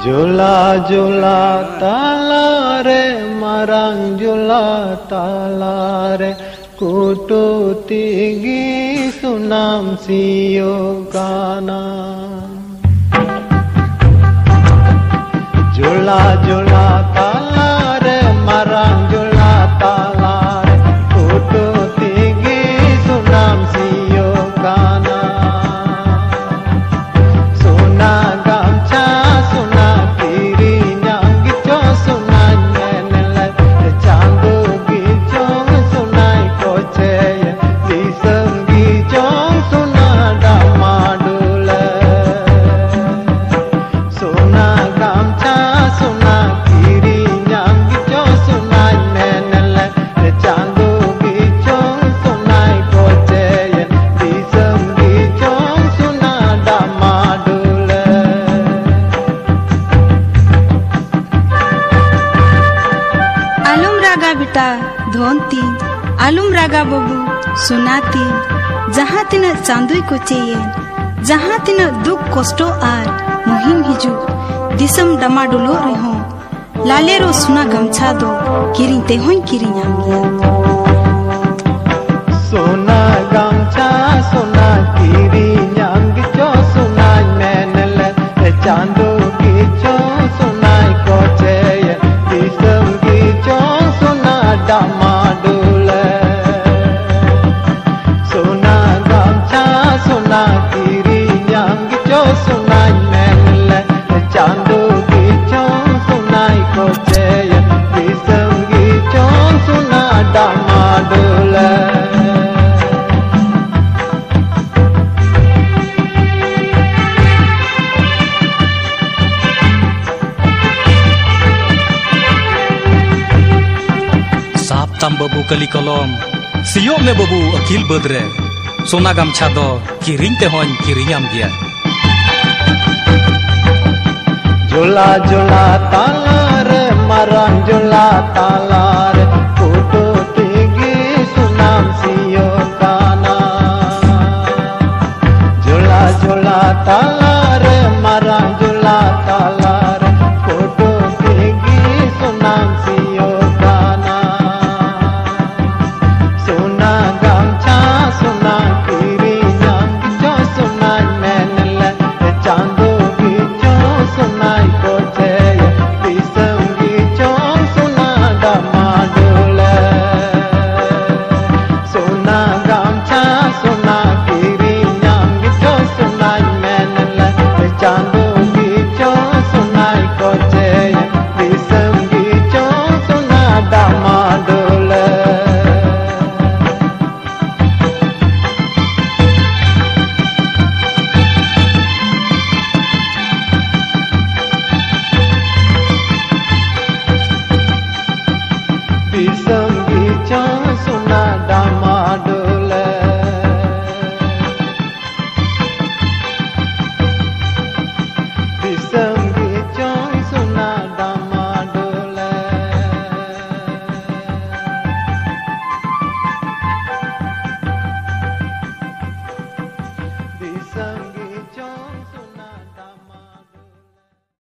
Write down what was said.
Jula jula talare marang jula talare kutu tigi sunam siyokana. Jula jula talare marang jula talare kutu tigi sunam siyokana. Suna gamcha suna kiri nyang gicho suna nyenele chandu gicho suna koche disem gicho suna damadule. Suna gamcha suna kiri nyang gicho suna nyenele chandu gicho suna koche disem gicho suna damadule. आलूम रागा बेटा धोनती आलूम रागा बबू सुनाती जहाँ तीन चांदुई को चाहिए जहाँ तीन दुख कष्टो आर मुहिम हिजू दिसम डमाडुलो रहो लालेरो सुना गमछा दो किरिं ते होई किरिं आम गया Suna gamcha suna kiri nyang gicho suna menele chandu gicho suna koche disem gicho suna damadule. Suna gamcha suna kiri nyang gicho suna menele chandu gicho suna koche disem gicho suna damadule. Tam babu kali kolom siok me babu akil bedre sona gamcha do kiring te hon kiringam dia. Jula jula talare marang jula talare kutu tigi sunam siyokana. Jula jula talare marang jula talare